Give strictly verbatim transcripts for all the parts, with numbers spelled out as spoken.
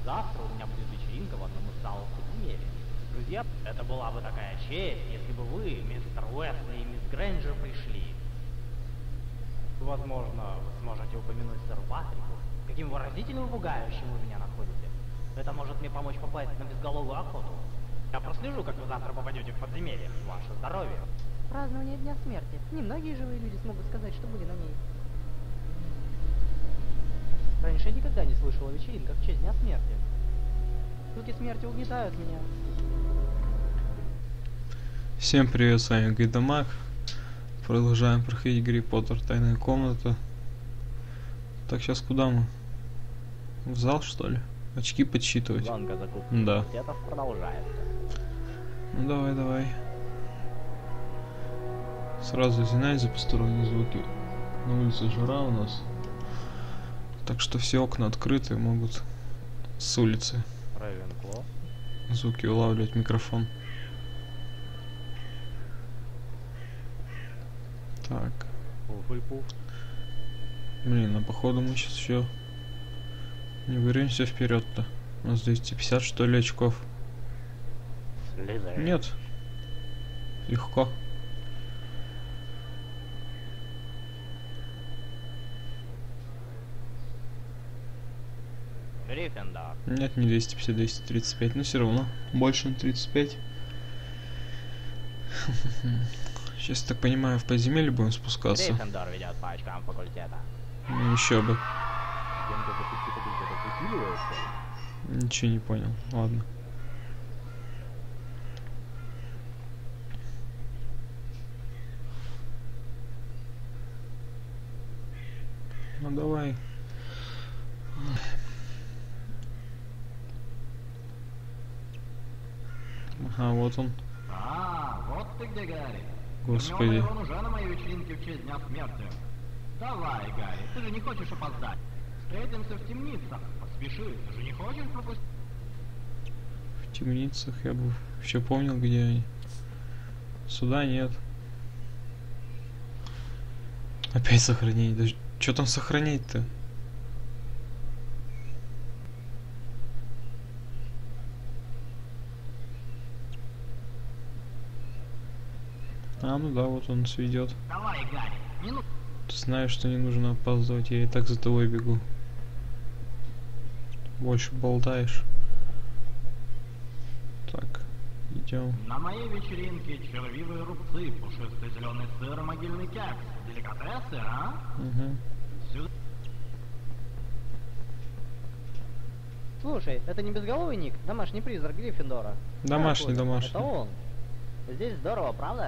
Завтра у меня будет вечеринка в одном из залов подземелья. Друзья, это была бы такая честь, если бы вы, мистер Уэсли и мисс Грэнджер, пришли. Возможно, вы сможете упомянуть сэру Патрику, каким выразительным и пугающим вы меня находите. Это может мне помочь попасть на безголовую охоту. Я прослежу, как вы завтра попадете в подземелье. Ваше здоровье. Празднование Дня Смерти. Немногие живые люди смогут сказать, что были на ней. Раньше я никогда не слышал о вечеринках в честь Дня Смерти. Звуки смерти угнетают меня. Всем привет, с вами Гайдамак. Продолжаем проходить Гарри Поттер Тайная комната. Так, сейчас куда мы? В зал, что ли? Очки подсчитывать? Гонка за кубки Да. факультетов продолжается. Ну давай, давай. Сразу извиняюсь за посторонние звуки. На улице жара у нас. Так что все окна открыты, могут с улицы Рейвенкло. звуки улавливать микрофон. Так. Пуф-пуф. Блин, а походу мы сейчас еще не вырвемся вперед-то. У нас двести пятьдесят что ли очков. Слизерин. Нет. Легко. Гриффиндор. Нет, не двести пятьдесят, двести тридцать пять, но все равно больше на тридцать пять. Сейчас, так понимаю, в подземелье будем спускаться. Гриффиндор ведет по очкам факультета. Ну, еще бы. Гонка за кубки факультетов усиливается. Ничего не понял. Ладно. Ну давай. Ага, вот он. А, вот ты где, Гарри. Господи. Он уже на моей вечеринке в честь Дня Смерти. Давай, Гарри, ты же не хочешь опоздать. Встретимся в темницах. Поспеши, ты же не хочешь пропустить? В темницах я бы еще помнил, где они. Сюда нет. Опять сохранение. Даже что там сохранить-то? А, ну да, вот он сведет. Давай, Гарри, не ну... Ты знаешь, что не нужно опаздывать, я и так за тобой бегу. Больше болтаешь. Так, идем. На моей вечеринке червивые рубцы, пушистый зеленый сыр, могильный кекс. Деликатесы, а? Угу. Сюда. Слушай, это не безголовый Ник, домашний призрак Гриффиндора. Домашний, Да, домашний. Это он. Здесь здорово, правда?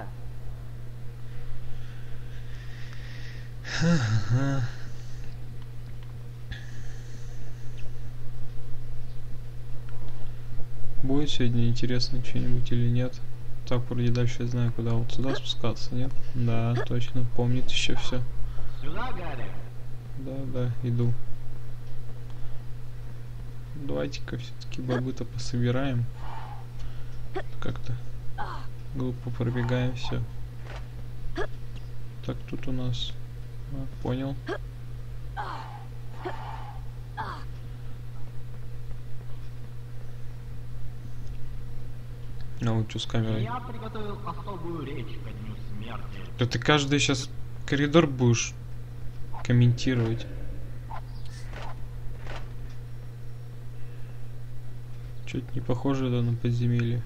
Будет сегодня интересно что-нибудь или нет? Так, вроде дальше я знаю, куда вот сюда спускаться, нет? Да, точно, помнит еще все. Сюда, Гарри. Да, да, иду. Давайте-ка все-таки бобы-то пособираем. Как-то глупо пробегаем все. Так, тут у нас... А, понял. А вот что с камерой? Я приготовил особую речь ко Дню Смерти. Да ты каждый сейчас коридор будешь комментировать. Чуть не похоже это на подземелье.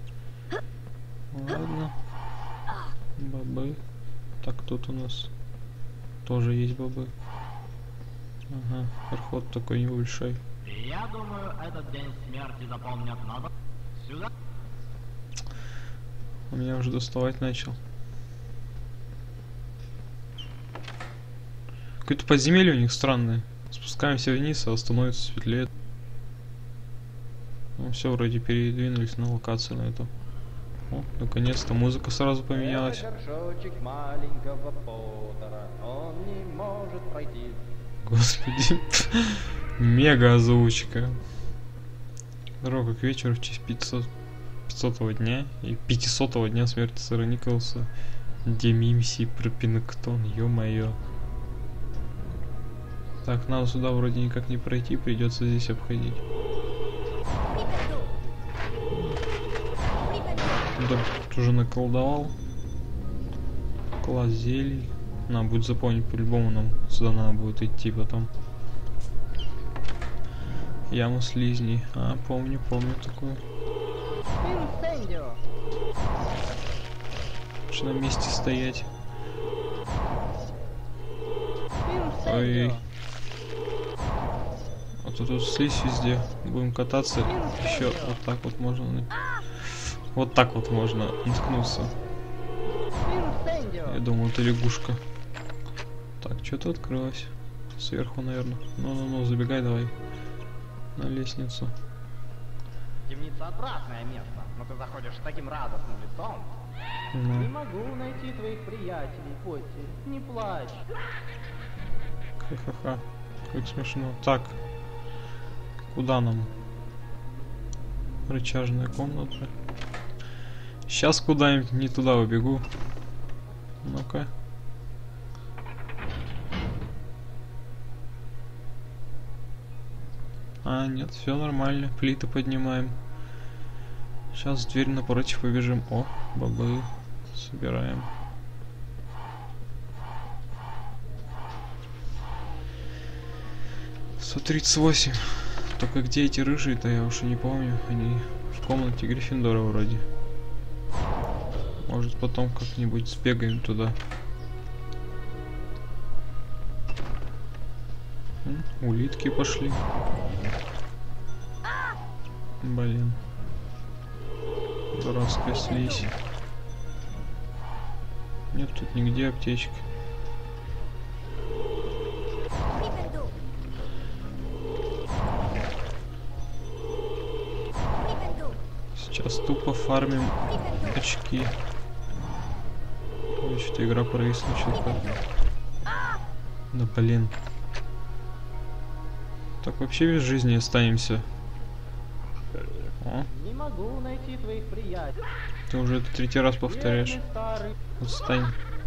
Ладно. Бобы. Так, тут у нас тоже есть бобы. Ага, проход такой небольшой. Я думаю, этот День Смерти запомнят надо. Сюда. У меня уже доставать начал. Какое-то подземелье у них странное. Спускаемся вниз, а становится светлее. Ну все, вроде передвинулись на локацию на эту. О, наконец-то музыка сразу поменялась. Это горшочек маленького Поттера, он не может пройти. Господи. Мега озвучка. Здорово, как вечер в честь пятисотого дня и пятисотого дня смерти сэра Николаса. Демимси Пропинктон, ё-моё. Так, нам сюда вроде никак не пройти, придется здесь обходить. Да, уже наколдовал. Класс зелий. Надо будет запомнить, по-любому нам сюда надо будет идти потом. Яму слизней. А, помню, помню такое. Инсендио. Лучше на месте стоять. Инсендио. Ой. Вот тут, тут слизь везде. Будем кататься. Еще вот так вот можно. Вот так вот можно наткнуться. Инсендио. Я думал, это лягушка. Так, что-то открылось. Сверху, наверное. Ну-ну-ну, забегай давай. На лестницу. Темница отвратное место, но ты заходишь с таким радостным лицом. Ну. Не могу найти твоих приятелей, Потти. Не плачь. Ха-ха-ха. Как смешно. Так. Куда нам? Рычажная комната. Сейчас куда-нибудь не туда убегу. Ну-ка. А, нет, все нормально. Плиты поднимаем. Сейчас в дверь напротив побежим. О, бобы. Собираем. сто тридцать восемь. Только где эти рыжие-то, я уж и не помню. Они в комнате Гриффиндора вроде. Может, потом как-нибудь сбегаем туда. М, улитки пошли. Блин. Дурацкая слизь. Нет тут нигде аптечки. Сейчас тупо фармим очки. Ой, что-то игра провисла что-то. Да блин. Так вообще без жизни останемся. О, Не могу найти твоих приятелей. ты уже это третий раз повторяешь. Бедный старый. Отстань.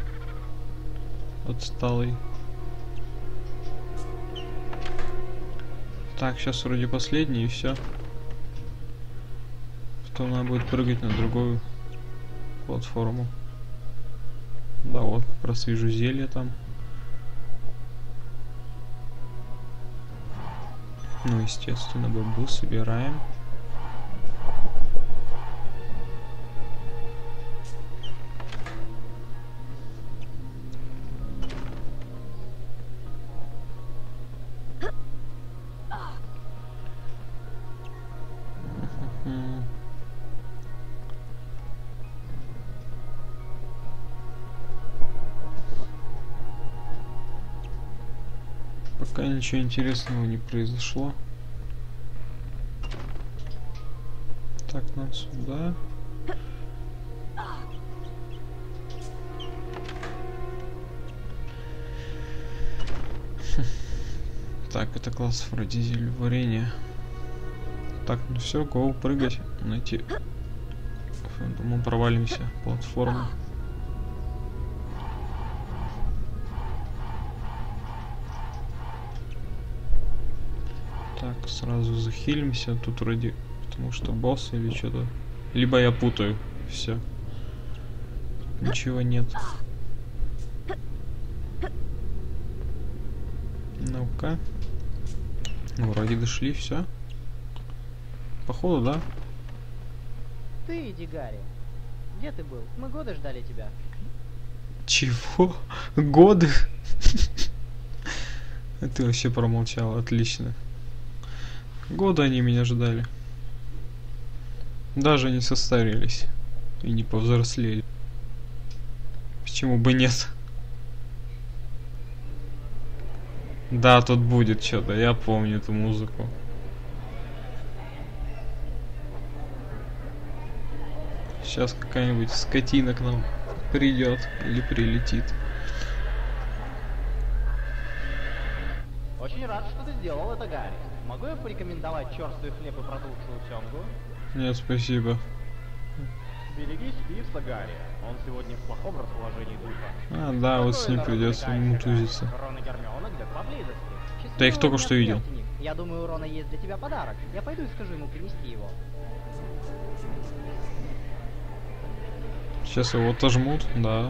Отсталый. Так, сейчас вроде последний и все. Потом надо будет прыгать на другую платформу. Да, вот как раз вижу зелье там. Ну, естественно, бобы собираем. Пока ничего интересного не произошло. Так, нам сюда. Так, это класс вроде зелья варенья. Так, ну все, гоу, прыгать, найти. Думаю, провалимся. Платформу. Так, сразу захилимся. Тут вроде, потому что босс или что-то. Либо я путаю. Все. Ничего нет. Ну-ка. Ну, вроде дошли, все. Походу, да. Ты иди, Гарри. Где ты был? Мы годы ждали тебя. Чего? Годы? Ты вообще промолчал, отлично. Годы они меня ждали. Даже не состарились. И не повзрослели. Почему бы нет? Да, тут будет что-то, я помню эту музыку. Сейчас какая-нибудь скотина к нам придет или прилетит. Очень рад, что ты сделал это, Гарри. Могу я порекомендовать черствый хлеб и протухшую семгу? Нет, спасибо. Берегись Пивса, Гарри. Он сегодня в плохом расположении духа. А, да, вот с ним придется мутузиться. Рон и Гермиона где-то поблизости. Да их только что видел. Смерти, Ник. Я думаю, у Рона есть для тебя подарок. Я пойду и скажу ему принести его. Сейчас его отожмут, да.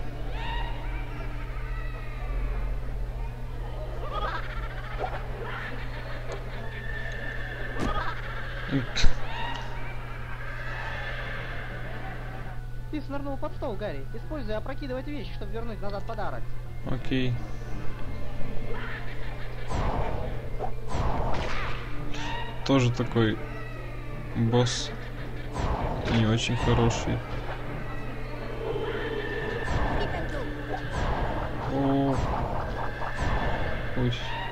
Ты снырнул под стол, Гарри. Используй опрокидывать вещи, чтобы вернуть назад подарок. Окей. Тоже такой босс не очень хороший. О, ой.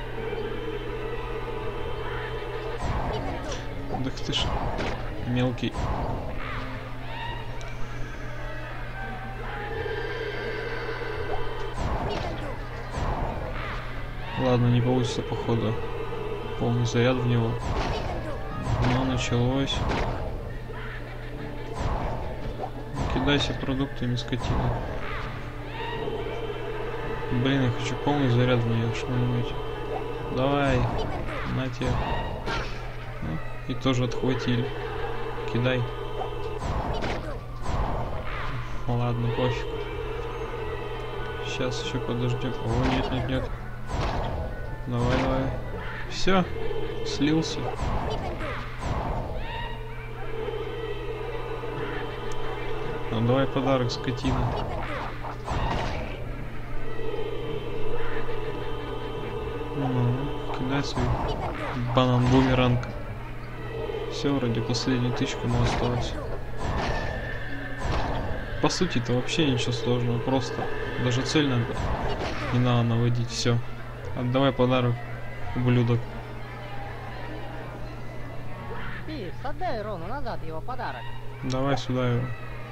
Да ты ж мелкий. Ладно, не получится походу. Полный заряд в него. Но началось. Кидайся продуктами, скотина. Блин, я хочу полный заряд в нее шмальнуть. Давай. На тебе. Ну, и тоже отхватили. Кидай. Ладно, пофиг. Сейчас еще подождем. О, нет, нет, нет. Давай, давай. Все, слился. Ну давай подарок, скотина. Ну, кидай свой банан-бумеранг. Все, вроде последнюю тычку ему осталось. По сути, это вообще ничего сложного, просто даже цель надо не надо наводить, все. Отдавай подарок, ублюдок. Пивз, отдай Рону назад его подарок. Давай сюда его.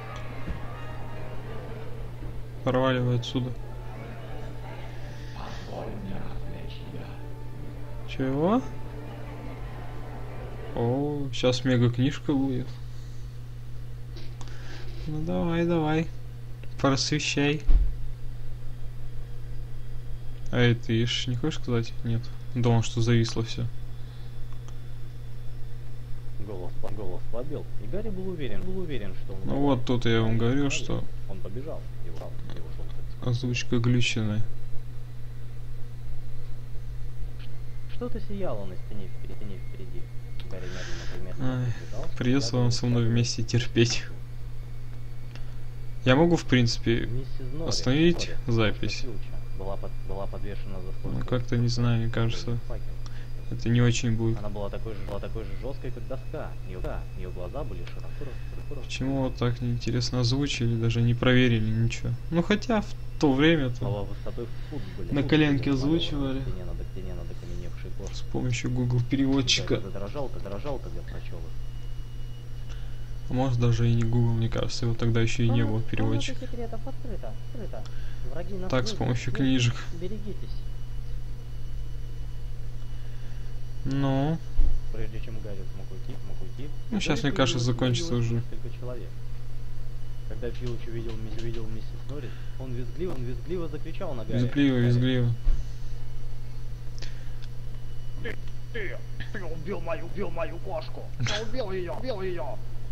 Проваливай отсюда. Чего? О, сейчас мега книжка будет. Ну давай, давай. Просвещай. А это ишь, не хочешь сказать? Нет. Думал, что зависло все. Голос, голос слабел, и Гарри был уверен, был уверен, что он... Ну вот тут я вам говорю, что Он побежал, и ушел, и ушел. озвучка глюченная. Что-то сияло на стене впереди, стене впереди. Гарри медленно, медленно Ай, побежал. придется вам со мной вместе терпеть. Я могу, в принципе, Миссис Норрис, остановить Норрис, запись. ключа, Была, под, была подвешена за стойкой. Ну как-то не знаю, мне кажется, Факел. это не очень будет. Она была такой же, была такой же жесткой, как доска. Ее, ее глаза были широко раскрыты. Почему вот так неинтересно озвучили, даже не проверили ничего. Ну хотя в то время-то Слова высотой в фут были. на Фут коленке были озвучивали. на стене, над стене, над окаменевшей с кожей. помощью Google переводчика. Гарри задрожал, задрожал, когда прочел их. А может даже и не Google, мне кажется, его тогда еще и не было Комната переводчика. секретов открыта, открыта. Враги нас Так, с видят. помощью Нет, книжек. Берегитесь. Ну, Прежде чем Гарри смог уйти, смог уйти. Ну, у щас, Гарри мне кажется, появилось- закончится появилось уже. Несколько человек. Когда Филч увидел, мисс- увидел миссис Норрис, он визгливо, он визгливо закричал на Гарри. визгливо, Гарри, визгливо. Ты, ты, ты убил мою, убил мою кошку. Я убил ее, убил ее.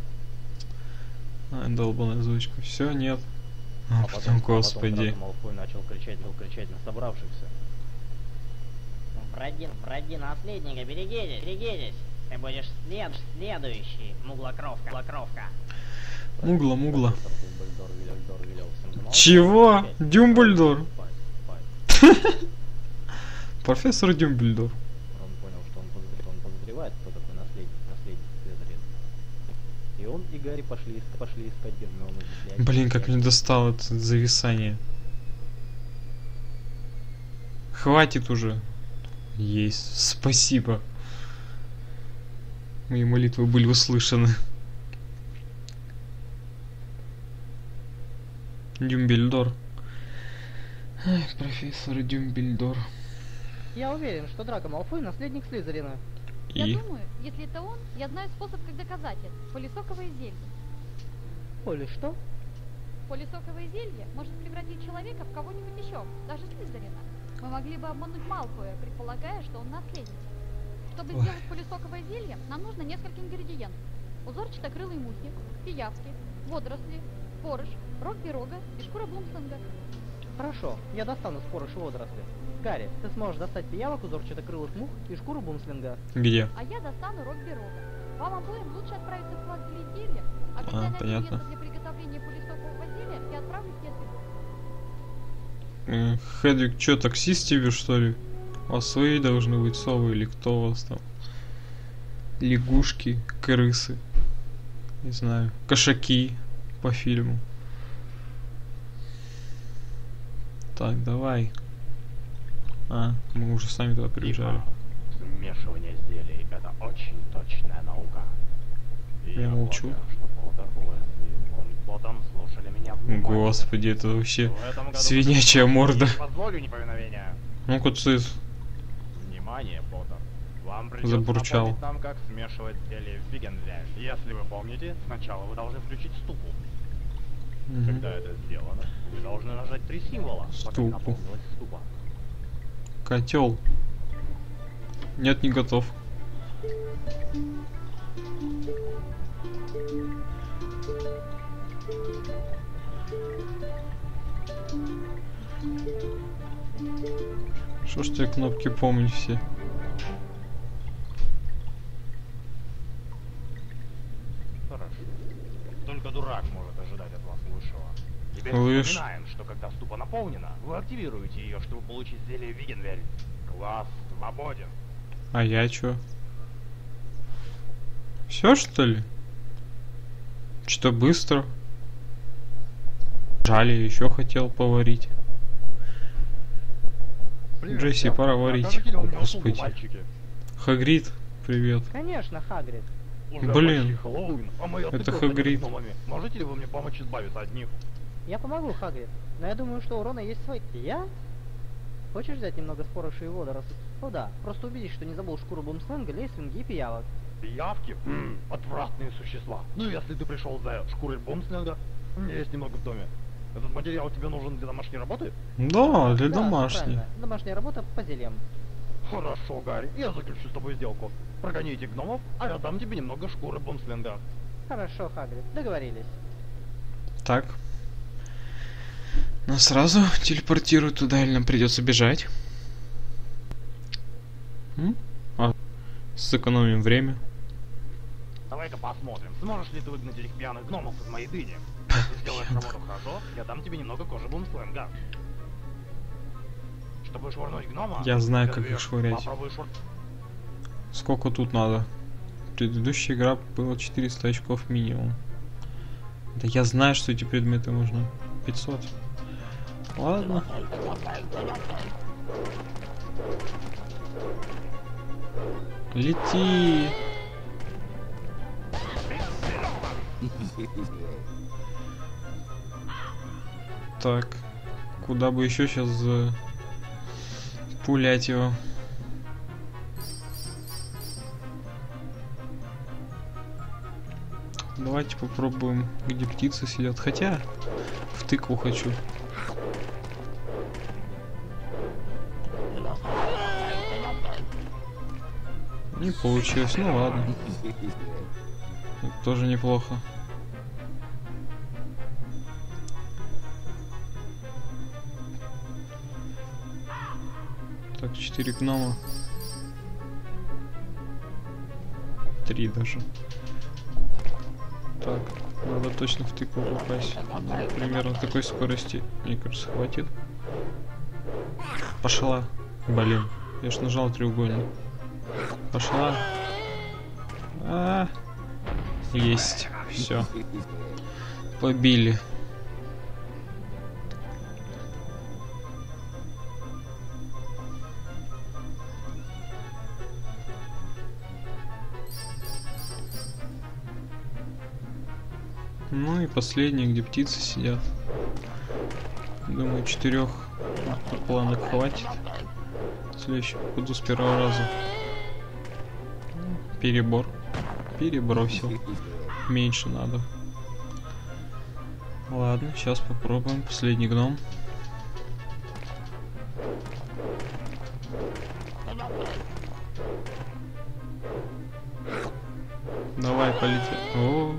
А, долбаная озвучка. Все, нет. А А потом, потом, а потом господи. Драко Малфой начал кричать, начал кричать на собравшихся. Враги, враги наследника, берегитесь, берегитесь. Ты будешь след, следующий, муглокровка, муглокровка. Мугла, мугла. Профессор Думблдор велел- Думблдор велел всем замолчать. Чего? Спать, Дюмблдор? спать, спать. Профессор Дюмблдор. Он понял, что он, подозр- он подозревает, кто такой наследник, наследник Слизерина. И он и Гарри пошли, иск- пошли искать Гермиону в библиотеке. Блин, как мне достало это зависание. Хватит уже. Есть. Спасибо. Мои молитвы были услышаны. Дюмбельдор. Ай, профессор Дюмбельдор. Я уверен, что Драко Малфой наследник Слизерина. Я И? думаю, если это он, я знаю способ, как доказать это. Полисоковое зелье. Оля, что? Полисоковое зелье может превратить человека в кого-нибудь еще, даже Слизерина. Мы могли бы обмануть Малфоя, предполагая, что он наследник. Чтобы Ой. сделать полисоковое зелье, нам нужно несколько ингредиентов. Узорчатокрылые мухи, пиявки, водоросли, спорыш, рог пирога и шкура блумсинга. Хорошо, я достану спорыш и водоросли. Гарри, ты сможешь достать пиявок, узорчатокрылых мух и шкуру бумслинга. Где? А я достану рог пирога. Вам обоим лучше отправиться в класс зелья, а когда А, я найду понятно. место для приготовления полисокового зелья, я отправлюсь к Хедвигу. Э, Хедвиг, чё, таксист тебе, что ли? У вас свои должны быть совы или кто у вас там? Лягушки, крысы, не знаю, кошаки по фильму. Так, давай. А, мы уже сами туда приезжали. Смешивание изделий — это очень точная наука. И Я молчу. полагаю, что Поттер, Уэсли и Лонгботтом слушали меня внимательно. Господи, это вообще В этом году свинячья морда. не позволю неповиновения. Ну-ка, цис. Внимание, Поттер. Вам придется Забурчал. напомнить нам, как смешивать зелье в Вигенвель. Если вы помните, сначала вы должны включить ступу. Мгм. Когда это сделано, вы должны нажать три символа, пока Ступу. не наполнилась ступа. Котел. Нет, не готов. Что ж ты кнопки помнишь все? Хорошо. Только дурак может ожидать от вас высшего. Теперь Слышь. вспоминаем, что когда ступа наполнена, вы активируете ее, чтобы получить зелье Вигенвель. Класс свободен. А я чё? Все что ли? Что быстро? Жаль, я еще хотел поварить. Джесси, пора варить. Окажете ли вы мне Господи. услугу, мальчики? Хагрид, привет. Конечно, Хагрид. Уже Блин. почти Хэллоуин, а мы Это отдыхали Хагрид. с гномами. Можете ли вы мне помочь избавиться от них? Я помогу, Хагрид. Но я думаю, что у Рона есть свой... Я? Хочешь взять немного спорыша и водорослей? Ну да, просто убедись, что не забыл шкуру бумслинга, лейслинги и пиявок. Пиявки? М, отвратные существа. Ну, если ты пришел за шкурой бомслинга, у меня есть немного в доме. Этот материал тебе нужен для домашней работы? Да, для Да, домашней. правильно. Домашняя работа по зельям. Хорошо, Гарри, я заключу с тобой сделку. Прогони этих гномов, а я дам тебе немного шкуры бомслинга. Хорошо, Хагрид, договорились. Так. Нас сразу телепортируют туда, или нам придется бежать? М? А, сэкономим время. Давай-ка посмотрим, сможешь ли ты выгнать этих пьяных гномов из моей дыни. Если сделаешь работу хорошо, я дам тебе немного кожи бумслинга. Чтобы швырнуть гнома... Я знаю, ты как их берешь, швырять. попробуй швыр- Сколько тут надо? Предыдущая игра было четыреста очков минимум. Да я знаю, что эти предметы нужны. пятьсот. Ладно. Лети. Так. Куда бы еще сейчас за... пулять его? Давайте попробуем, где птицы сидят. Хотя, в тыкву хочу. Не получилось, ну ладно. Это тоже неплохо. Так, четыре гнома. Три даже. Так, надо точно в тыкву попасть. Примерно такой скорости, мне кажется, хватит. Пошла. Блин, я ж нажал треугольник. Пошла. А, есть. Все. Побили. Ну и последний, где птицы сидят. Думаю, четырех планок хватит. Следующий буду с первого раза. Перебор. Перебросил. Меньше надо. Ладно, сейчас попробуем. Последний гном. Давай, полетели. О.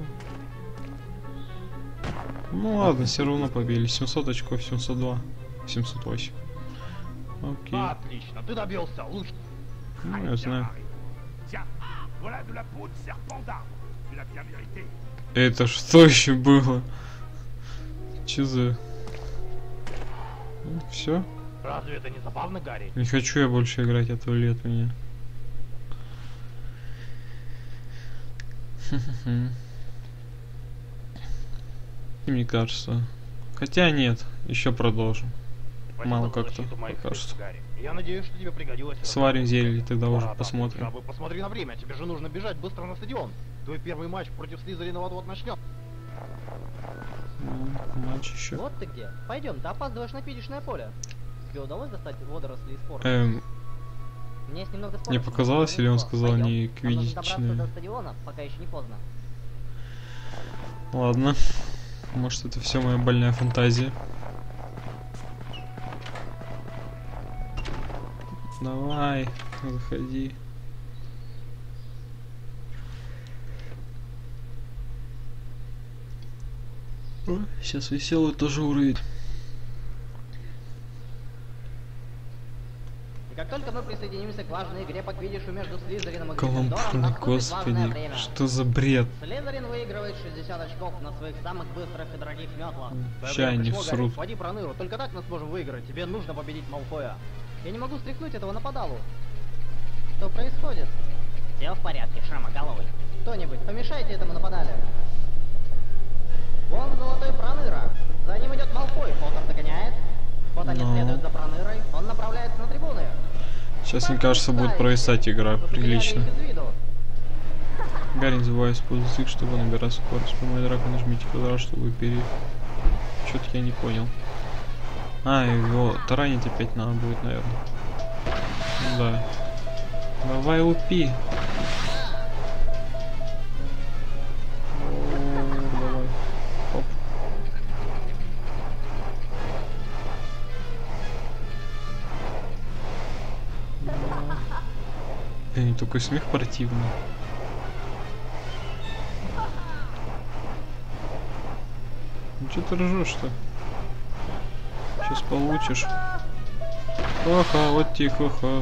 Ну ладно, все равно побили. семьсот очков, семьсот два, семьсот восемь. Окей. Отлично, ты добился. Лучше. Ну, я знаю. Это что еще было? Че за... Все? Разве это не забавно, Гарри? Не хочу я больше играть, отвали от меня. Мне кажется. Хотя нет, еще продолжим. Спасибо Мало за как-то защиту моих пока средств, что. Гарри. Я надеюсь, что тебе пригодилось. это. Сварим зелье, тогда уже Да, да, посмотрим. хотя бы Посмотри на время, тебе же нужно бежать быстро на стадион. Твой первый матч против Слизерина вот-вот начнет. Ну, матч еще. Вот ты где. Пойдем, ты опаздываешь на финишное поле. Тебе удалось достать водоросли из спора? Эм, У меня есть немного споров. мне показалось, или он сказал Пойдем. не Нам нужно добраться до квиддичные? стадиона, пока еще не поздно. Ладно. Может, это все моя больная фантазия. Давай, заходи. О, сейчас веселый тоже уровень. И как только мы присоединимся к важной игре по квиддишу между Слизерином и Каламбурный, Гриффиндором, наступит важное господи, время. что за бред? Слизерин выигрывает шестьдесят очков на своих самых быстрых и дорогих метлах. Ща они Пришло, Гарри, всрут. Своди Проныру, только так мы сможем выиграть. Тебе нужно победить Малфоя. Я не могу стряхнуть этого нападалу. Что происходит? Все в порядке, шрамоголовый. Кто-нибудь, помешайте этому нападалю. Вон золотой Проныра. За ним идет Малфой, Поттер догоняет. Вот они Ну. следуют за Пронырой. Он направляется на трибуны. Сейчас, мне кажется, будет провисать игра Вы потеряли прилично. их из виду. Гарри, не забывай использовать стик, чтобы набирать скорость. По моей драке нажмите квадрат, чтобы пере... Что-то я не понял. А, его таранить опять надо будет, наверное. Да. Давай лупи. О, давай. Хоп. Эй, такой смех противный. Ну что ты ржешь-то? Сейчас получишь. Ха-ха, вот тихо-ха.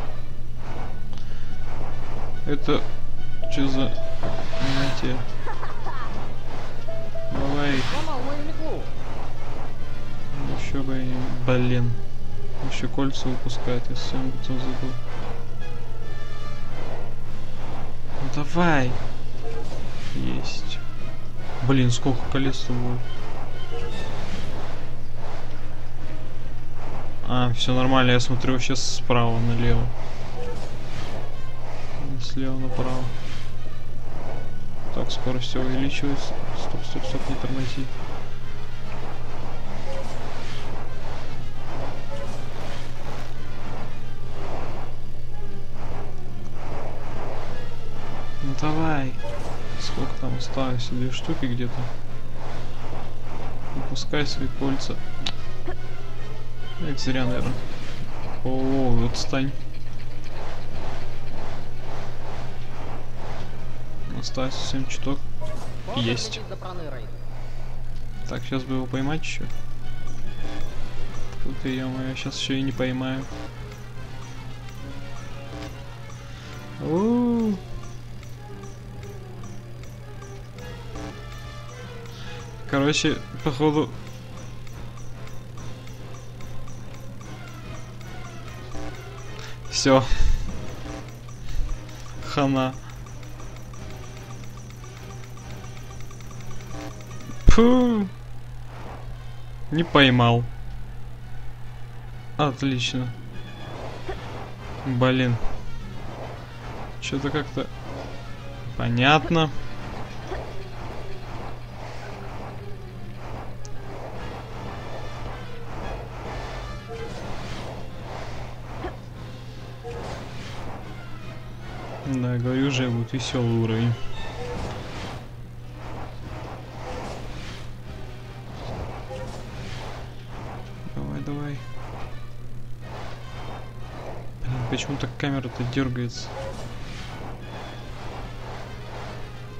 Это... Что за... Знаете... Давай. Сломал мою метлу. Еще бы... и- Блин. Еще кольца выпускает, я своим лицом забыл. Ну давай. Есть. Блин, сколько колец-то будет. А, все нормально, я смотрю сейчас справа налево. Слева направо. Так, скорость все увеличивается. Стоп, стоп, стоп, не тормози. Ну давай. Сколько там осталось? Две штуки где-то. Выпускай свои кольца. Это зря, наверное. О, вот отстань. Осталось совсем чуток. Поттер Есть. летит за Пронырой. Так, сейчас бы его поймать еще. Тут и я сейчас еще и не поймаю. У-у-у. Короче, походу. Все. Хана. Фу. Не поймал. Отлично. Блин. Что-то как-то понятно. Да, говорю же, будет веселый уровень. Давай, давай. Блин, почему так камера-то дергается?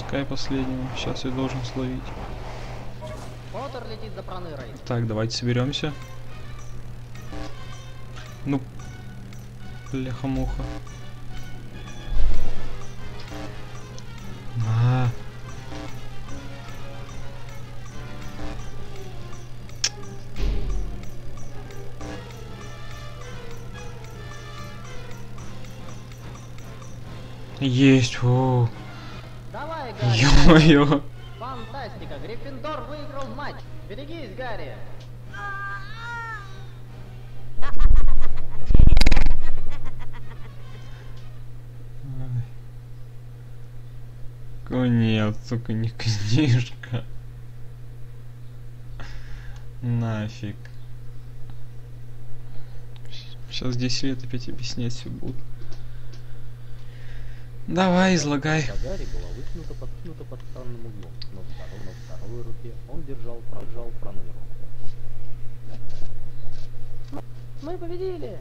Пускай последнего. Сейчас я должен словить. Поттер летит за пронырой. Так, давайте соберемся. Ну, бляха-муха. А. Есть, о. Давай, Гарри. Ё-моё. Фантастика, Гриффиндор выиграл матч. Берегись, Гарри. О нет, сука, не книжка. Нафиг. Сейчас десять лет опять объяснять все будут. Давай, излагай. Гарри была вытянута, подкинута под странным углом, но в второй, но в второй руке он держал, прожал проныру. Мы победили.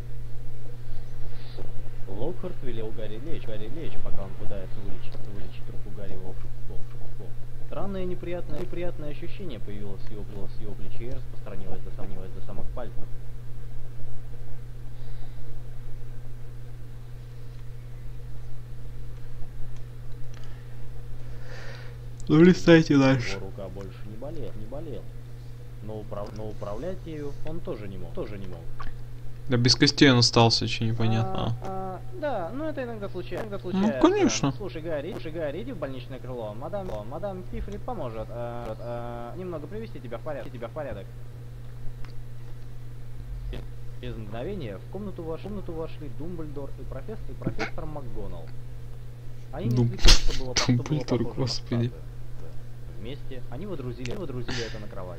Локхарт велел Гарри лечь, Гарри лечь, пока он пытается вылечить, вылечить руку Гарри волшебством. Странное неприятное, неприятное ощущение появилось в его, в его плече и распространилось до, сомнилось до самых пальцев. Ну, листайте дальше. Его рука больше не болела, не болела. Но, управ... но управлять ею он тоже не мог, тоже не мог. Да без костей он остался, что непонятно. А, а, да, ну это иногда случается. Иногда случается. Ну, конечно. Слушай, Гарри, слушай, Гарри, иди в больничное крыло. Мадам, мадам Пифри поможет а, а, немного привести тебя в порядок. Тебя в порядок. Без мгновения в комнату, вош... в комнату вошли Думблдор и профессор, и профессор МакГонагал. Они Дум... несли то, что было, что было Думблдор, похоже на господи. статую. Вместе они водрузили, водрузили это на кровать.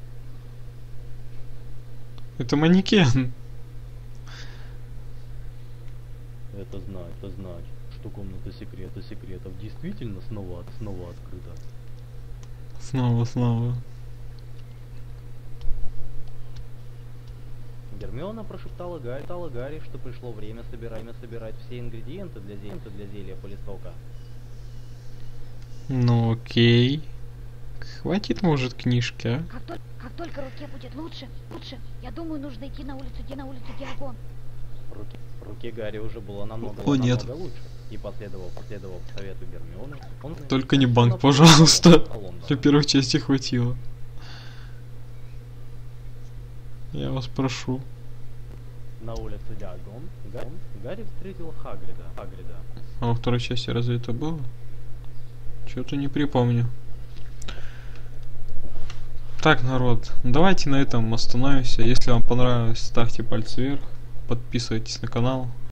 Это манекен. Это значит, это значит, что комната секрета секретов действительно снова, снова открыта. Снова, снова. Гермиона прошептала Гарри, прошептала Гарри, что пришло время собирать, собирать все ингредиенты для зелья, для зелья полистока. Ну окей. Хватит, может, книжки, а? Как, только, как только руке будет лучше, лучше, я думаю, нужно идти на улицу, где на улицу Диагон. Руке, руке Гарри уже было намного, О, нет. намного лучше. И последовав, последовав совету Гермионы, он... Только не банк, он пожалуйста. Лондон. Для первой части хватило. Я вас прошу. На улице Диагон Гарри, Гарри встретил Хагрида. Хагрида. А во второй части разве это было? Чё-то не припомню. Так, народ, давайте на этом остановимся. Если вам понравилось, ставьте пальцы вверх, подписывайтесь на канал,